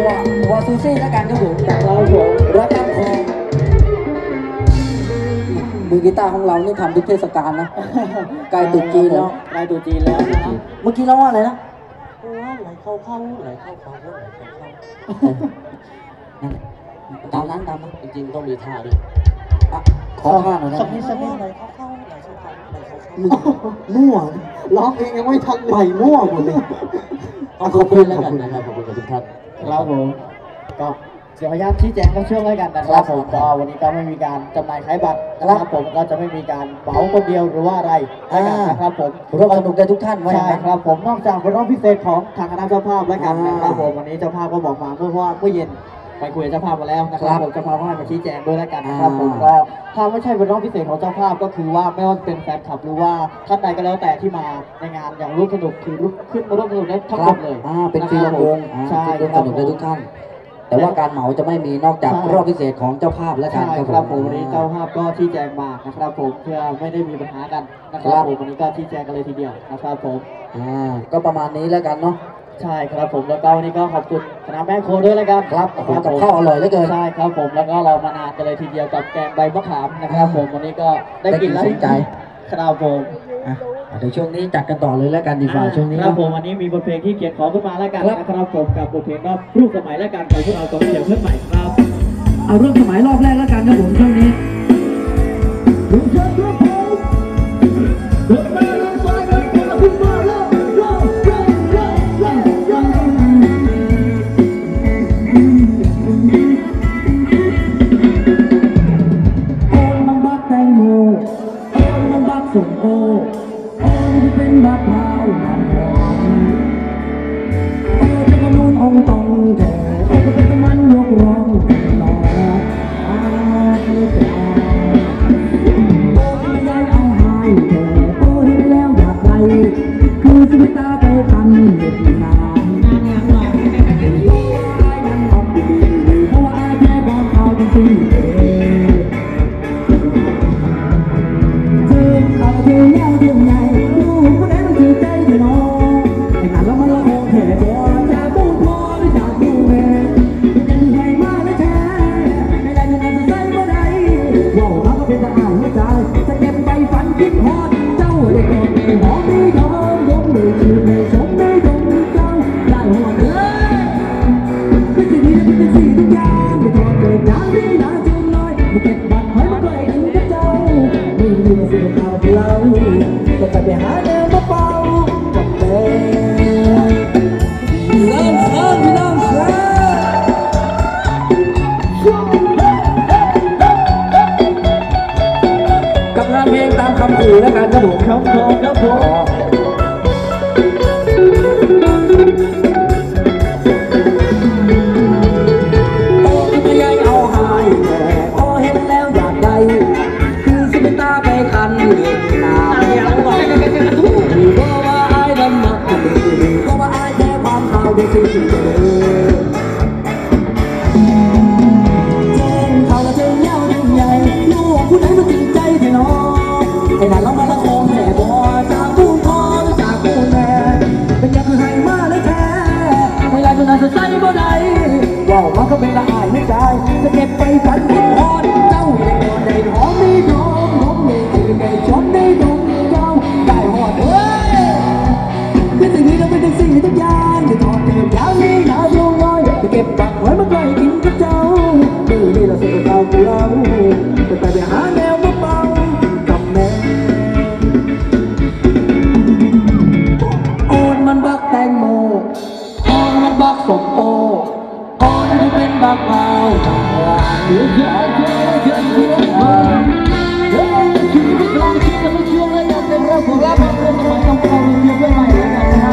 วอซูซี่แล้วกันครับผมจากเราผมรักกันคงมือกีตาร์ของเรานี่ทำทุกเทศกาลนะใกล้ตุจีนแล้วใกล้ตุจีนแล้วนะเมื่อกี้เราว่าอะไรนะไหลเข้าไหลเข้าตามนั้นจริงๆต้องมีท่าด้วยขอท่าหน่อยนะสักนิดไหลเข้าไหลมั่วร้องเองยังไม่ทันไหลมั่วหมดเลยขอบคุณแล้วกันนะครับขอบคุณทุกท่านครับผมก็เสียพยายามชี้แจงก็เชื่อไว้กันนะครับผมก็วันนี้ก็ไม่มีการจำหน่ายขายบัตรนะครับผมก็จะไม่มีการเป๋าคนเดียวหรือว่าอะไรนะครับผมร่วมสนุกได้ทุกท่านใช่ครับผมนอกจากเป็นรอบพิเศษของทางคณะเจ้าภาพแล้วกันนะครับผมวันนี้เจ้าภาพก็บอกมาเมื่อเย็นไปคุยกับเจ้าภาพมาแล้วนะครับผมเจ้าภาพให้มาชี้แจงด้วยแล้วกันนะครับผมก็ถ้าไม่ใช่เป็นรอบพิเศษของเจ้าภาพก็คือว่าไม่ว่าเป็นแฟนคลับหรือว่าท่านใดก็แล้วแต่ที่มาในงานอย่างร่วมสนุกคือขึ้นมาร่วมสนุกได้ทั้งหมดเลยเป็นฟรีวงใช่ร่วมสนุกได้ทุกท่านแต่ว่าการเหมาจะไม่มีนอกจากรอบพิเศษของเจ้าภาพและกันครับผมวันนี้เจ้าภาพก็ชี้แจงมานะครับผมเพื่อไม่ได้มีปัญหากันนะครับผมวันนี้ก็ชี้แจงกันเลยทีเดียวนะครับผมก็ประมาณนี้แล้วกันเนาะใช่ครับผมแล้วก็วันนี้ก็ขอบคุณคณะแม่โคด้วยแล้วกันครับกับข้าวอร่อยเหลือเกินใช่ครับผมแล้วก็เรามานานกันเลยทีเดียวกับแกงใบมะขามนะครับผมวันนี้ก็ได้กินแล้วใจครับผมเดี๋ยวช่วงนี้จัดกันต่อเลยแล้วกันดีกว่าช่วงนี้ครับผมวันนี้มีบทเพลงที่เขียนขอขึ้นมาแล้วกันนะครับผมกับบทเพลงรอบรูปสมัยแล้วกันของพวกเรากองเชียร์เพื่อนใหม่ครับเอาเรื่องสมัยรอบแรกแล้วกันครับผมช่วงนี้ส่งโอ้ที่เป็นบาดเท้าหนักหอนจะมานุ่นองตองแก่จะเป็นมันยกร้องหล่อที่จะที่ไม่ได้เอาหายแก่เห็นแล้วอยากไปคือสมิตาไปทันเหตุนานเพราะว่าไอ้แค่บอกเขาจริงเที่ยวเที่ยวใหญ่ดูคนนั้นคือใจเธอน้องไอ้นั่นแล้วมันละโมแท้บัวจากบูดพ่อหรือจากบูแม่เป็นใหญ่มากเลยแท้ไม่ได้ยังไงจะใส่บ่ได้ว่าวเขาก็เป็นทหารหัวใจจะเก็บไปฝันคิดฮอดเจ้าได้ก่อนในหอมในทองดงในชื่อในสมในดงเจ้าได้หัวเลยคือสิ่งนี้เป็นสิ่งทุกอย่างไม่ทอดเกิดอย่างนี้นะจุ่มน้อยไม่เก็บบัตรให้มาด้วยถึงกับเจ้าไม่มีมาสิ่งเราก็จะไปหาแนวมาเป่าจับเต้น้ำซ้ำพี่น้ำซ้ำกับงานเพลงตามคำขู่แล้วกันครับผมครับผมโอ้ไม่ใหญ่เอาหายแต่พอเห็นแล้วอยากได้คือสมิตาไปคันก็ว่าไอ้ดำมักก็ว่าไอ้แค่ความเศร้าได้สิ้นสุดเจ้งเขาละเจ้งยาวเจ้งใหญ่ลูกผู้ใดมันจริงใจแท้น้องไอ้นั่นเรามาละโคมแม่บัวจากผู้พ่อจากผู้แม่เป็นยังไงมาเลยแท้ไม่ได้จนน่าจะใส่บ่ได้ว่ามันก็เป็นละอายไม่ใจจะเก็บไปฝันคิดฮอดเจ้าได้ก่อนได้หอมได้ดมดมได้กินได้ชมได้ดมเจ้าได้หอดคือสิ่งนี้เราเป็นสิ่งทุกอย่างที่ทอดเกิดยาวนี้หนาดวงน้อยจะเก็บบัตรไว้มาใกล้กินกับเจ้ามือนี้เราสุดเราของเราจะไปหาแนวมาเป่ากับแม่โอนมันบักแตงโมโอนมันบักสมโอโอนที่เป็นบักเมาเดี๋ยวชีวิตลองคิดกันไม่เชื่อเลยอยากเป็นเราของเราเป็นสมัยต้องการเรียนด้วยใหม่แล้วกันนะ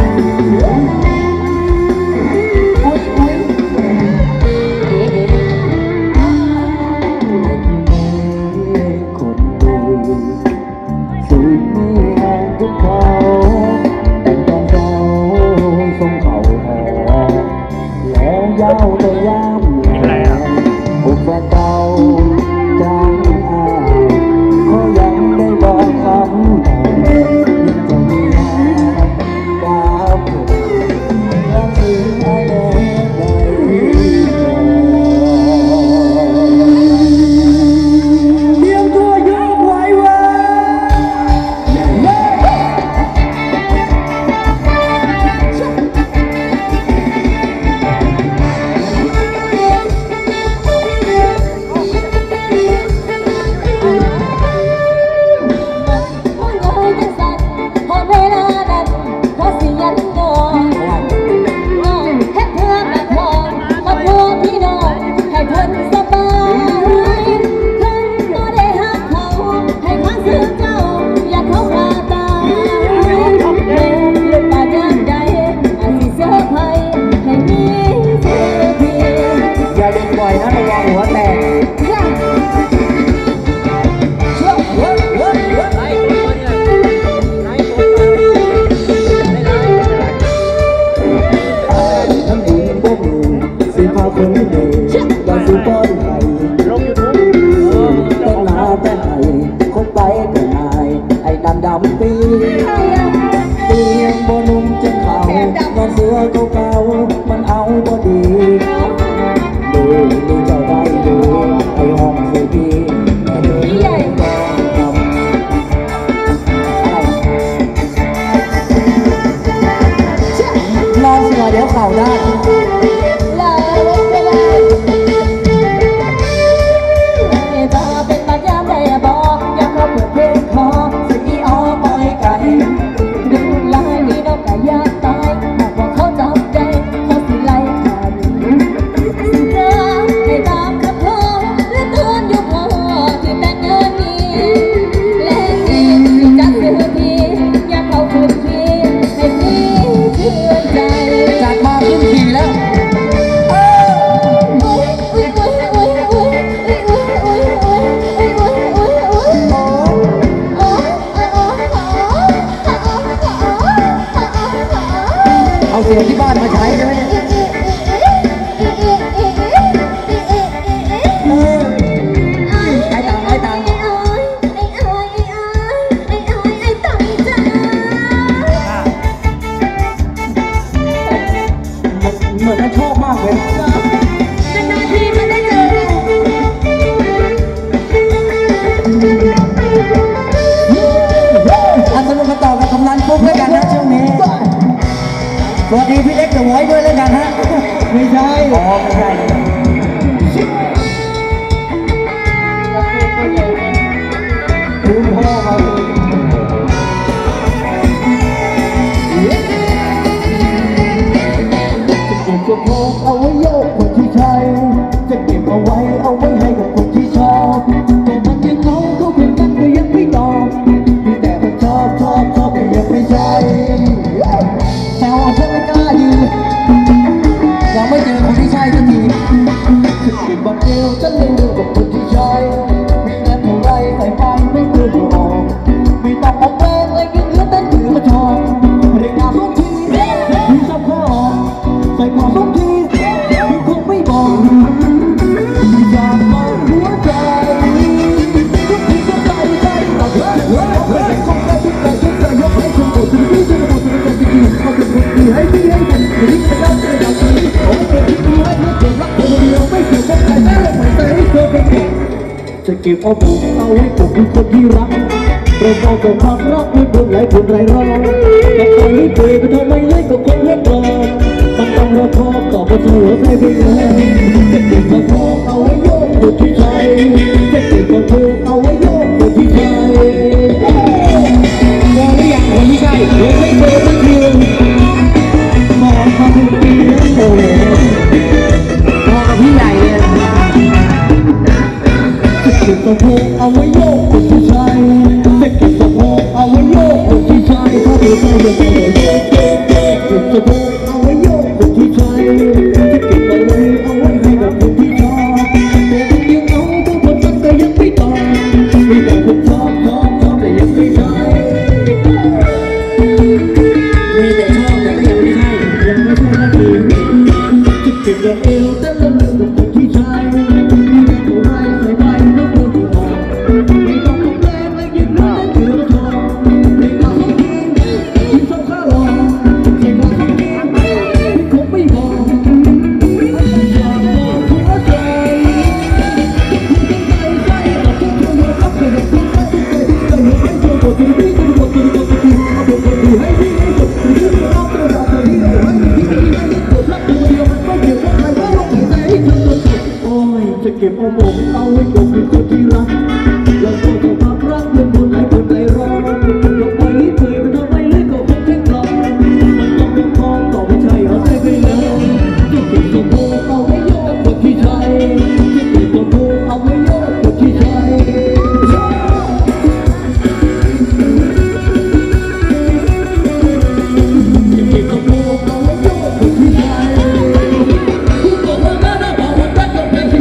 คนดูสุดมีแห่งทุกเขาแต่งต้องเขาทรงเขาหอแล้วยาวแต่ยามแหลมพวกแฟนเก่าจังเขายังได้บอกคำแต่ยังจะมีกับบ่อยๆนะระวังหัวแตกทั้งบุญบ่มีสิพาคนดีอยากสิป้อนไข่แต่หน้าแต่ไหนคงไปแต่ไหนไอ้ดำปีเตียงบ่นุ่มจนเขานอนเสือเก่าๆมันเอาบ่ดีดูเจ้าได้ดูไอ้ห้องเสียดีแต่เดินก็ทำนอนเสือเดี๋ยวเข่าได้เอาเสียงที่บ้านมาใช้ใช่ไหมให้ตังค์เหมือนจะชอบมากเลยสนุกกันต่อกับกำนันปุ๊บด้วยกันนะช่วงนี้สวัสดีพี่เล็กเดอะไวท์ด้วยแล้วกันฮะไม่ใช่อ๋อไม่ใช่คุณพ่อมาจะเก็บกระโปรงเอาไว้โยกคนที่ใช่จะเก็บเอาไว้ให้กับคนที่ชอบแต่มันยังเขาเพียงกันก็ยังไม่ตอบมีแต่คนชอบแต่ยังไม่ใช่แต่ว่าฉันไม่กล้ายืนยังไม่เจอคนที่ใช่สักทีจะเก็บบัตรเดียวฉันเลยเลือกกับคนที่ใช่มีเงินเท่าไรใส่ไปไม่เคยออกไม่ต้องมาแปลงอะไรกินเนื้อแต่ถือมาชอบเรียกงานทุกทีที่ชอบข้อใส่ของทุกทีคงไม่บอกอยากมองหัวใจทุกทีก็ใจตัดเลยคงได้ทุกใจยกให้คนโกรธถึงที่จะหมดจะเป็นสิ่งที่เขาเป็นคนดีให้ดีให้ดีที่จะได้เจออย่างนี้โอ้ยเป็นที่ดีให้เธอรักเธอเดียวไม่เกี่ยวกับใครแม้ไม่ใจให้เธอเป็นเด็กจะเก็บเอาผมเอาไว้ผมเป็นคนที่รักเราเอาแต่ความรักไม่เพิ่งไหลคนไรรอแต่ปล่อยให้เปย์ไปทำไมเล่นกับคนเล่นรอมันต้องรอพอต่อมาเธอหัวใจไปเลยจะเก็บเอาผมเอาไว้โยกคนที่ใจจะเก็บเอาผมเอาไว้โยกคนที่ใจมองไม่อยากคนที่ใช่ยังไม่เจอสักทีมองมาถึงปีแล้วโอ้มองกับพี่ใหญ่เลยจะเก็บกระโปรงเอาไว้โยกคนที่ใช่จะเก็บกระโปรงเอาไว้โยกคนที่ใช่ถ้าเธอใจจะเก็บกระโปรงเอาไว้โยกคนที่ใช่จะเก็บเอาไว้ให้กับคนที่ชอบแต่ยังเอาตัวคนตั้งแต่ยังไม่ตอบมีแต่คนชอบแต่ยังไม่ใช่มีแต่ชอบแต่ก็ยังไม่ใช่สักทีจะเก็บเอวแต่ละมือกับคนที่ใช่มีแต่ตัวไรใส่ไปแล้วคนที่ออกไม่ต้องมาแปลงและยังรู้แต่เธอชอบไม่ต้องสักทีที่ชอบข้าหลอกที่บอกสักทีคงไม่บอกอยากบอกหัวใจใจกับทุกคนรักเธอทุกคนรักทุกคนที่เคยเห็นให้เธอบอกที่นี่จะบอกที่นี่จะบอกเอาบอกคนที่ให้ที่ให้จบที่นี่รักเธอรักเธอที่เราให้ที่นี่ให้ที่สุดรักตัวเดียวมันก็เกี่ยวกับใครก็รักใจให้เธอโอ้ยจะเก็บเอาผมเอาไว้กบเป็นคนที่รักแล้วก็จะความรักเป็นคนไหนคนใดรอลงไปนี่เคยมันทำไมเลยก็คงแค่กลอนมันต้องเป็นทองต่อไม่ใช่เอาใจไปเลยจะเก็บตัวผมเอาไว้โยกคนที่ใช่จะเก็บตัวผมเอาไว้โยกคนที่ใช่เ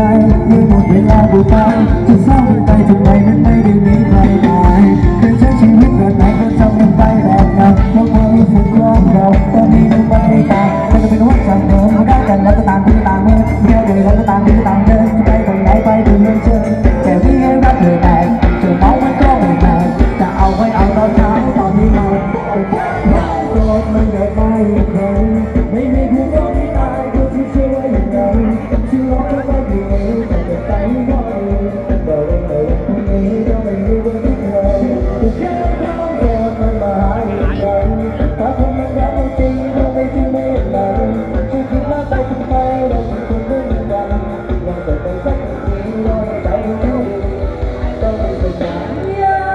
เมื่อหมดเวลาบูตายจะเศร้าไปทำไมมันไม่ได้มีใครตายเคยใช้ชีวิตแบบไหนก็จำมันไปแบบนั้นแล้วความรู้สึกของเราตอนนี้มันไม่ตายแต่จะเป็นว่าจำเดิมเราได้กันแล้วก็ตามที่ตามเมื่อเดียวเดียวแล้วก็ตามที่ตามเดินจะไปตรงไหนไปดูเรื่องเชิญแต่ที่ให้รักเลยแตกเจอเมามันก็ไม่แตกจะเอาไว้เอาตอนเช้าตอนที่เมาโกรธมันเกิดมาอีกครั้งไม่มีผู้ร้องตายก็ที่ช่วยอย่างนั้นชื่อร้องก็ไม่ดีแต่จะไปก็ดีแต่เรื่องพวกนี้ก็ไม่รู้ว่าที่ใครจะแค่ร้องโกรธมันมาหาอีกครั้งถ้าคนมันรักจริงก็ไม่จริงไม่นานช่วยคิดมากไปทำไมเราเป็นคนไม่เหมือนกันเราจะเป็นสักทีเราใจมันดีต้องมีเป็นอย่างนี้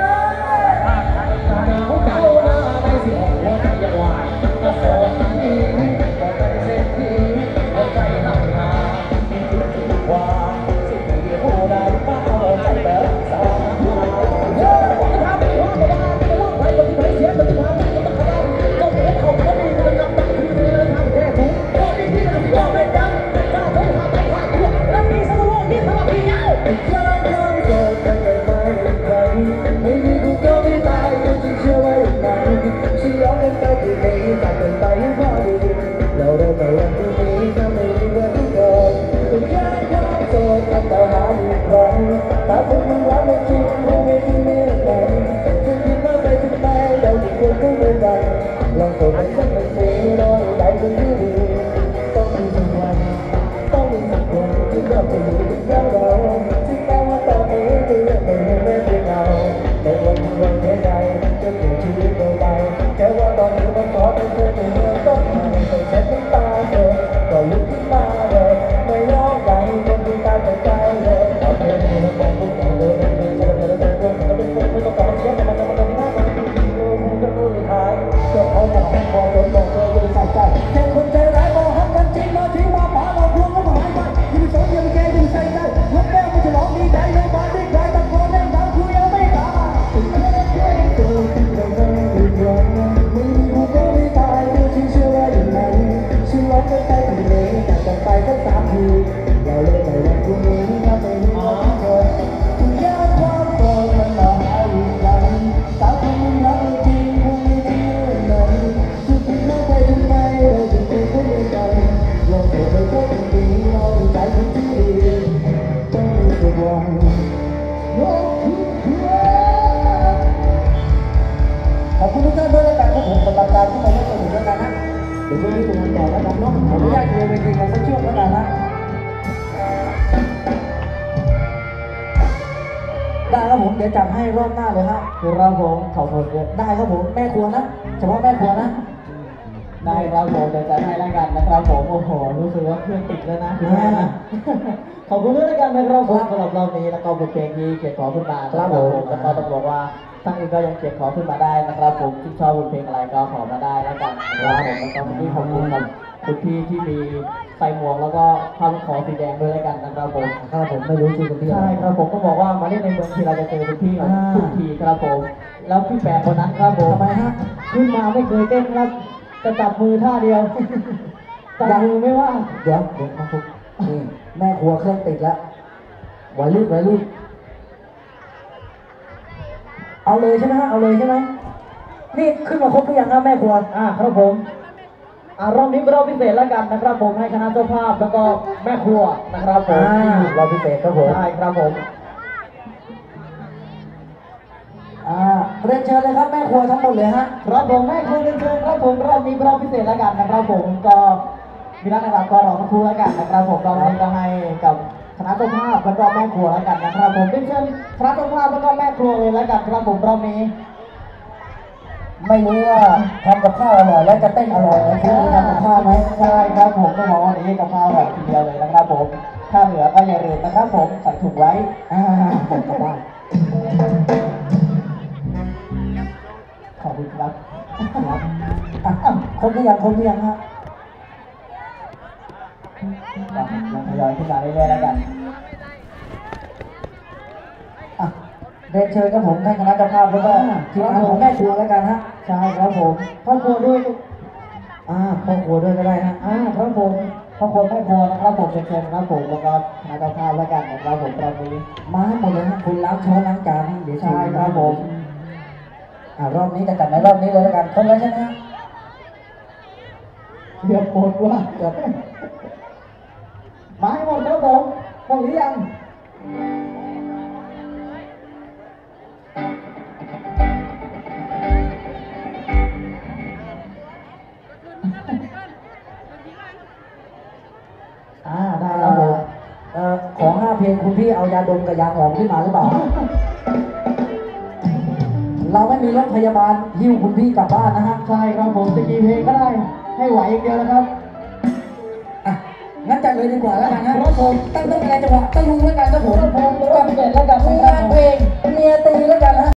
เข้าหน้าไม่สิออกหัวใจยังหวานก็โสดทันทีก็ไม่เสร็จทีหัวใจหนักหนาว่าสิ่งที่พูดได้ป้าเอาใจแบบสาวเฮ้ยผมจะทำว่าจะมาจะร้องไห้คนที่ไหนเสียคนที่มาไม่ต้องขยันก็เหมือนเขาเขาดีเลยกับดักที่เรือทำแค่ถูกก็ดีที่เราที่บอกไม่จำถ้าเธอทำไปพลาดตัวแล้วมีสมองที่ทำพี่เงาเธอทำเกิดกันไปไหมไม่มีกูก็ไม่ตายก็จะเชื่อว่าอย่างนั้นฉันร้องกันไปที่นี้แต่เป็นไปให้พอดีเราเริ่มในวันพรุ่งนี้ถ้าไม่มีวันที่เกิดก็แค่ความโสดกันแต่หาอีกครั้งถ้าคุณมันรักไม่จริงคงไม่ที่มีอะไรจะคิดว่าไปถึงไหนเราทุกคนก็เหมือนกันลองโสดกันสักหนึ่งทีรอใจคนที่ดีต้องมีสักวันต้องมีสักคนที่ก็เป็นอย่างเราที่แม้ว่าตอนนี้เรื่องไม่เห็นไม่เป็นเราแต่วันที่วันเสียใจจะเปลี่ยนชีวิตเราไปแค่ว่าตอนนี้มันขอเป็นเธอเป็นเรื่องต้องมาต้องเช็ดน้ำตาเธอก็ลุกขึ้นมาเลยไม่ร้องใจคนที่ตายแต่ใจเลยเอาเธอเป็นคนบอกผู้ใหญ่เลยไม่ต้องการเสียแต่มันจะมาทำหน้ามันดีๆเลยมันจะรู้ท้ายก็เอาบอกบอกเลยบอกเลยไม่ใส่ใจแค่คนใจร้ายบอกฮักกันจริงมาทิ้งมาป๋าเราพวงก็หายไปยิ่งสนยังแกยิ่งใส่ใจลูกแม่มันจะร้องดีใจเลยมาได้ใครตะโกนเล่นดังคุยยังไม่ตายตัวที่เราไม่ได้ยังไม่มีกูก็ไม่ตายตัวที่เชื่อว่าอย่างไรฉันร้องกันไปถึงนี้แต่กันไปสักสามทีเราเล่นในวันพรุ่งนี้ถ้าไม่มีวันเกิดทุกอย่างความโกรธมันมาหาอีกครั้งสาวคนมันรักจริงคงไม่ที่เรื่องนั้นจะคิดว่าไปทำไมเราจะเป็นคนเดียวกันลองเปิดไปก็เป็นดีเราใจคนที่ดีต้องมีสักวันขอบคุณทุกท่านด้วยแล้วกันครับผมสำหรับการที่มาเล่นสนุกด้วยกันนะเดี๋ยวช่วงนี้คุณต่อแล้วกันเนาะขออนุญาตเคลียร์เวทีกันสักช่วงแล้วกันนะได้ครับผมเดี๋ยวจัดให้รอบหน้าเลยฮะครับผมขอบคุณได้ครับผมแม่ครัวนะเฉพาะแม่ครัวนะได้ครับผมเดี๋ยวจัดให้แล้วกันนะครับผมโอ้โหรู้สึกว่าเครื่องติดแล้วนะคุณแม่นะขอบคุณด้วยแล้วกันนะครับผมสำหรับรอบนี้แล้วก็บทเพลงที่เขียนขอขึ้นมาครับผมแล้วก็ต้องบอกว่าท่านอื่นก็ยังเขียนขอขึ้นมาได้นะครับผมที่ชอบบทเพลงอะไรก็ขอมาได้แล้วกันนะครับผมแล้วก็วันนี้ขอบคุณกับคุณพี่ที่มีใส่หมวกแล้วก็ผ้าขอสีแดงด้วยแล้วกันนะครับผมครับผมไม่รู้ชื่อคุณพี่ใช่ครับผมก็บอกว่ามาเล่นในเมืองที่เราจะเจอคุณพี่ทุกทีครับผมแล้วพี่แปะคนนั้นครับผมทำไมฮะขึ้นมาไม่เคยเต้นครับจะจับมือท่าเดียวจับมือไม่ว่าเดี๋ยวมาคุกนี่แม่ครัวเครื่องติดแล้ววัยรุ่นเอาเลยใช่ไหมฮะเอาเลยใช่ไหมนี่ขึ้นมาครบหรือยังครับแม่ครัวครับผมรอบนี้เป็นรอบพิเศษแล้วกันนะครับผมให้คณะเจ้าภาพแล้วก็แม่ครัวนะครับผมรอบพิเศษครับผมใช่ครับผมเรียนเชิญเลยครับแม่ครัวทั้งหมดเลยฮะครับผมแม่ครัวเรียนเชิญครับผมรอบนี้เป็นรอบพิเศษแล้วกันนะครับผมก็มีนักการก็รอทั้งคู่แล้วกันนะครับผมรอบนี้ก็ให้กับคณะเจ้าภาพแล้วก็แม่ครัวแล้วกันนะครับผมเรียนเชิญคณะเจ้าภาพแล้วก็แม่ครัวเลยแล้วกันครับผมรอบนี้ไม่รู้ว่าทำกับข้าวอร่อยแล้วจะเต้นอร่อยไหมที่นี่ทำกับข้าวไหมใช่ครับผมต้องบอกว่านี้กับข้าวอร่อยทีเดียวเลยนะครับผมถ้าเหลือก็อย่าลืมนะครับผมใส่ถุงไว้กลับบ้านขอบคุณครับคนที่ยังฮะทยอยขึ้นมาเรื่อยๆแล้วกันเรียนเชิญครับผมท่านคณะเจ้าภาพแล้วก็ทีมงานของแม่ครัวแล้วกันฮะใช่ครับผมพ่อครัวด้วยพ่อครัวด้วยก็ได้ฮะครับผมพ่อครัวแม่ครัวนะครับผมเป็นเชิญครับผมแล้วก็นายเจ้าภาพแล้วกันนะครับผมตอนนี้มาให้หมดเลยนะคุณล้างช้อนล้างจานให้เดี๋ยวใช่ครับผมรอบนี้จะจัดในรอบนี้เลยแล้วกันครบแล้วใช่ไหมฮะเดี๋ยวปวดว่าเกิดมาให้หมดครับผมหมดหรือยังได้ครับผมขอ5 เพลงคุณพี่เอายาดมกับยาหอมขึ้นมาหรือเปล่า เราไม่มีรถพยาบาลหิ้วคุณพี่กลับบ้านนะฮะใช่ครับผมจะกี่เพลงก็ได้ให้ไหวอย่างเดียวนะครับอ่ะงั้นจัดเลยดีกว่าแล้วกันนะครับผมตั้งอะไรจังหวะตะลุงแล้วกันครับผมผมก็เด็ดแล้วกันมีนะครับงานเพลงเมียตีแล้วกันฮะ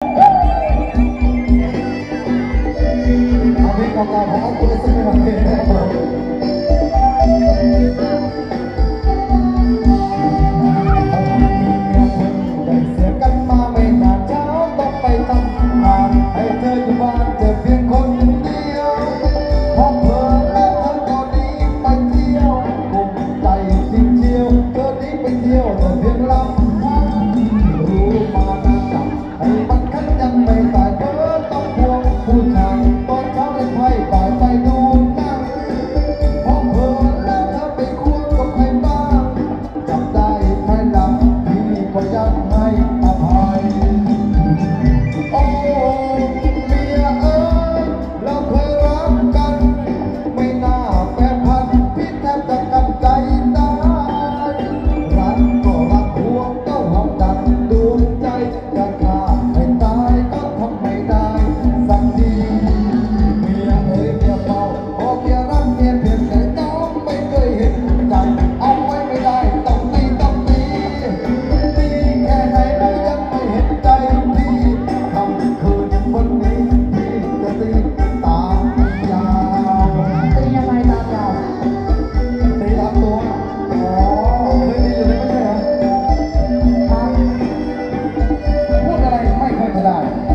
เอาเพลงเก่าๆของอัลกูเลสไม่มาเพลงนะครับผมได้เสียกันมาไม่นานเช้าต้องไปทำงานให้เธออยู่บ้านเธอเพียงคนเดียวพอเผลอแล้วเธอก็หนีไปเที่ยวกลุ่มใจทิ้งเที่ยวเธอหนีไปเที่ยวแต่เพียงลำพังรู้มานานจับให้มันคันยังไม่ตายเธอต้องห่วงผู้ชายตอนเช้าเล่นไพ่บ่ายไปดูหนังพอเผลอแล้วเธอไปควงกับใครบ้างจับได้ภายหลังพี่ก็ยังให้อภัยโอ้เมียเอ๋ยเราเคยรักกันไม่น่าแปรผันพี่แทบจะกันใจตายรักก็รักห่วงก็หอมดังดวงใจจะฆ่าให้ตายก็ทำไม่ได้สักทีเมียเอ๋ยเมียเมาพอเมียรักเมียเพียงแต่น้องไม่เคยเห็นใจเอาไว้ไม่ได้ต้องตีตีแค่ไหนเรายังไม่เห็นใจพี่คำคืนวันนี้พี่จะตีตามยาวตียังไงตามยาวตีตามตัวอ๋อเคยตีอยู่เลยไม่ใช่เหรอครับพูดอะไรไม่ค่อยจะได้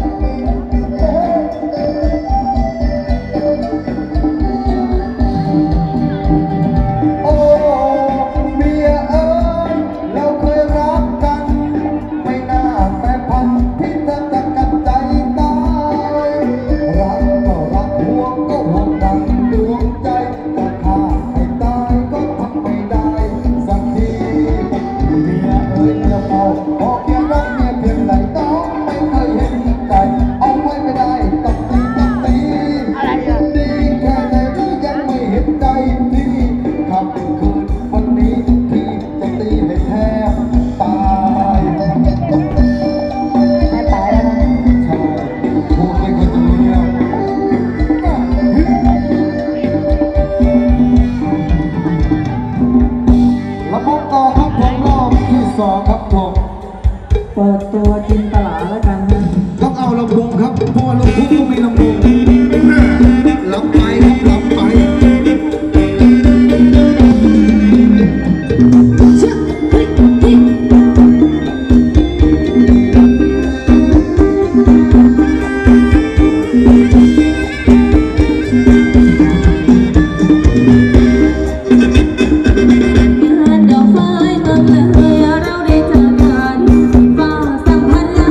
โอ้เมียเอ๋ยเราเคยรักกันไม่น่าแปรผันพี่แทบจะกัดใจตายรักก็รักห่วงก็ห่วงดังดวงใจจะฆ่าให้ตายก็ทำไม่ได้สักทีเมียเอ๋ยเมียเมาพอเมียรักเมียเพียงไหนน้องไม่เคยเห็นใจเอาไว้ไม่ได้ต้องตีดีแค่ไหนหรือยังไม่เห็นใจพี่คำคืนวันนี้พี่จะตีให้แทบตายให้ตายแล้วนะใช่พูดไม่ค่อยจะรู้เรื่องระบบต่อครับผมรอบที่2ครับผมเปิดตัวจินตลาแล้วกันนะต้องเอาลำโพงครับเพราะว่าลำโพงต้องมีลำโพงลำไปครับลำไปดอกไม้เมืองเลยเราได้เจอกันฟ้าสัมพันธ์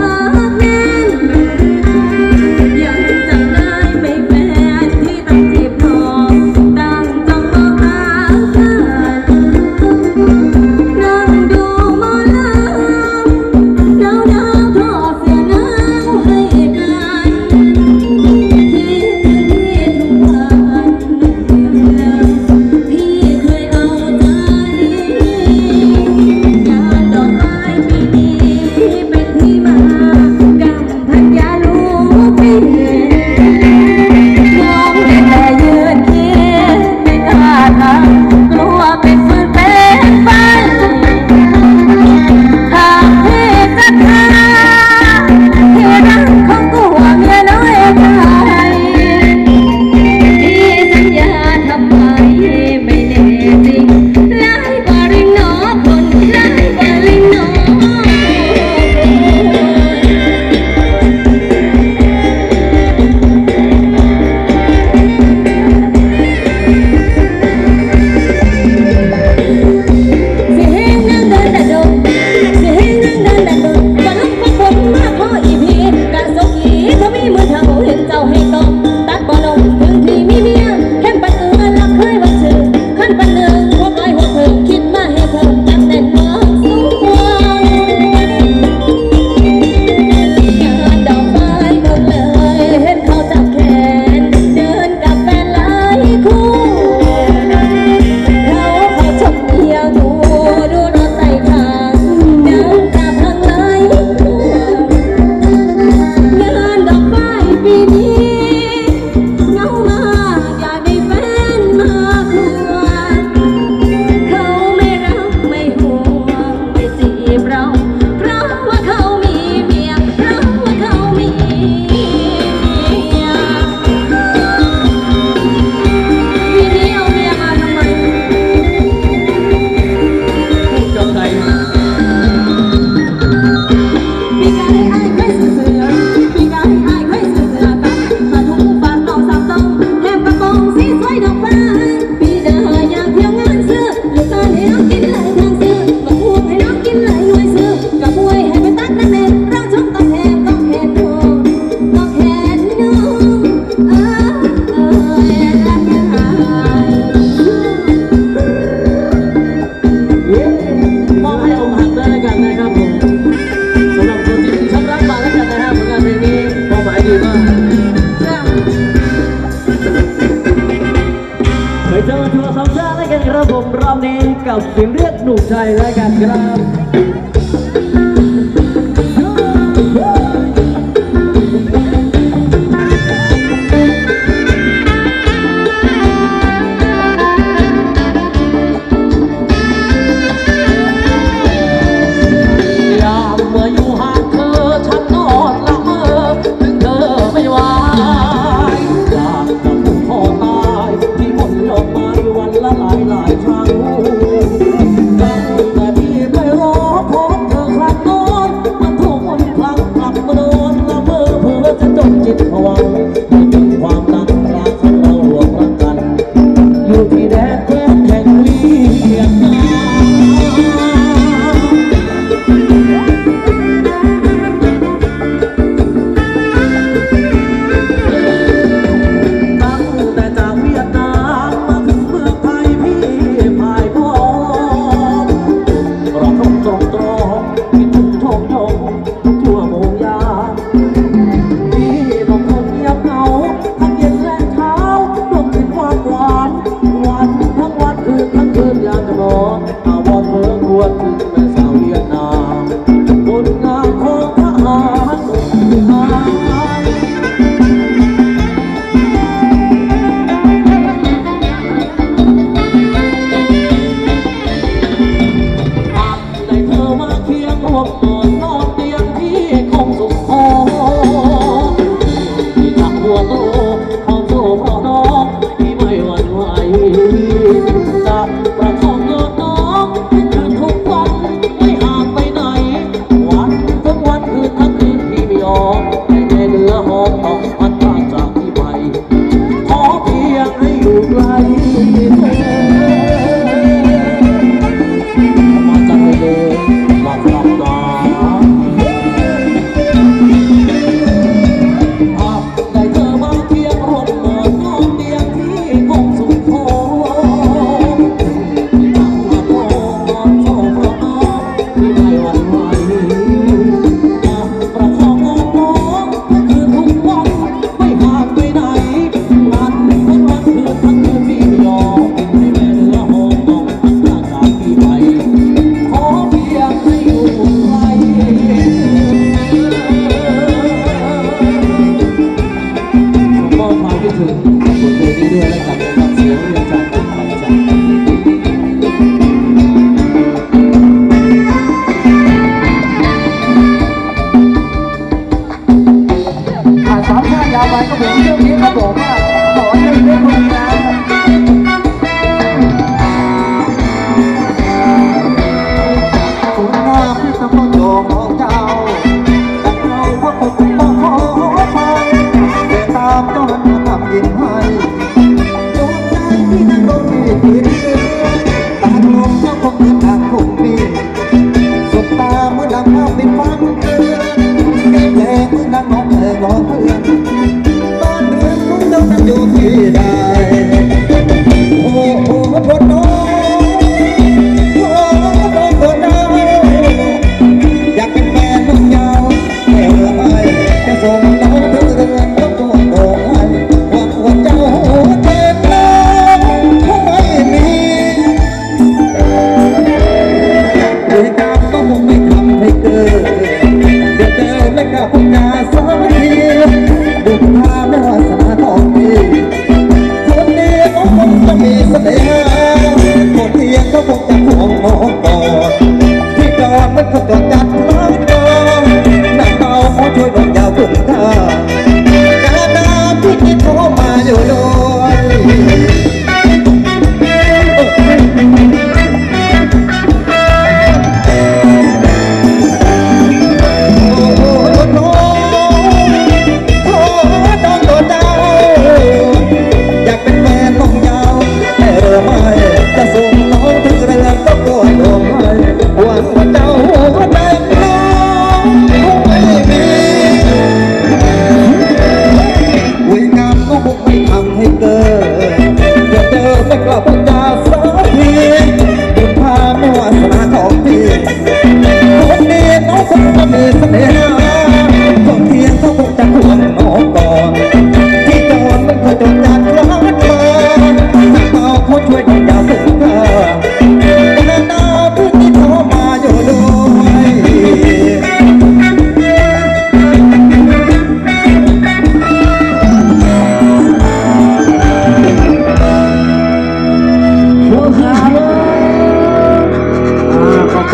ช่วยดอกยาวสุดเธอนานาพื้นที่โทรมาอยู่เล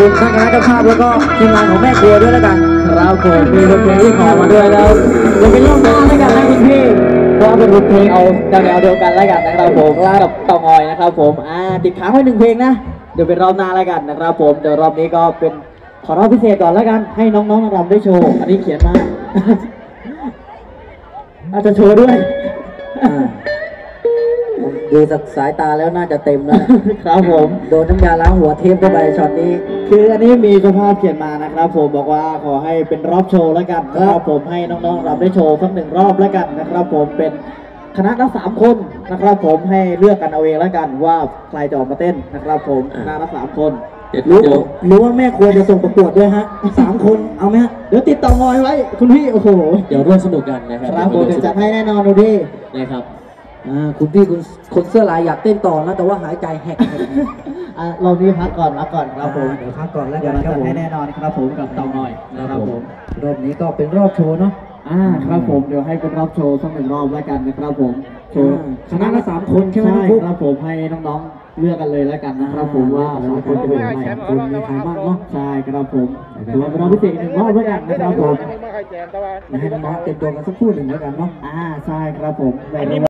คุณท่านคณะเจ้าภาพแล้วก็ทีมงานของแม่ครัวด้วยแล้วกันครับผมมีบทเพลงที่ขอมาด้วยแล้วจะเป็นรอบหน้าแล้วกันนะคุณพี่เพราะว่าเป็นบทเพลงเอาแนวเดียวกันแล้วกันนะครับผมกับเต่างอยนะครับผมติดค้างไว้1 เพลงนะเดี๋ยวเป็นรอบหน้าแล้วกันนะครับผมเดี๋ยวรอบนี้ก็เป็นขอรอบพิเศษก่อนแล้วกันให้น้องๆรำได้โชว์อันนี้เขียนมา อาจจะโชว์ด้วยดูจากสายตาแล้วน่าจะเต็มแล้วครับผมโดนน้ำยาล้างหัวเทปเข้าไปช็อตนี้คืออันนี้มีเจ้าภาพเขียนมานะครับผมบอกว่าขอให้เป็นรอบโชว์แล้วกันนะครับผมให้น้องๆรำได้โชว์สัก1 รอบแล้วกันนะครับผมเป็นคณะละ3 คนนะครับผมให้เลือกกันเอาเองแล้วกันว่าใครจะออกมาเต้นนะครับผมคณะละ3 คนรู้ว่าแม่ครัวจะส่งประกวดด้วยฮะ3 คนเอาไหมฮะเดี๋ยวติดต่องอยไว้คุณพี่โอ้โหเดี๋ยวร่วมสนุกกันนะครับครับผมเดี๋ยวจัดให้แน่นอนดูดินะครับคุณพี่คุณคนเสื้อลายอยากเต้นต่อนะแต่ว่าหายใจแหกเรานี้พักก่อนครับผมเดี๋ยวพักก่อนแล้วเดี๋กัยวน เราครัจับดผมให้แน่นอนครับผมกับเต่างอยนะครับผมรอบนี้ก็เป็นรอบโชว์เนาะครับผมเดี๋ยวให้เป็นรอบโชว์สัก1 รอบแล้วกันนะครับผมโชว์คณะละ3 คนใช่ไหมน้องฟุ๊กครับผมให้น้องๆเลือกกันเลยแล้วกันนะครับผมว่า3 คนจะเป็นใครคุณมีใครบ้างเนาะใช่ครับผมถือว่าเป็นรอบพิเศษ1 รอบแล้วกันนะครับผมให้น้องๆเต็มตัวกันสักครู่หนึ่งแล้วกันเนาะใช่ครับผม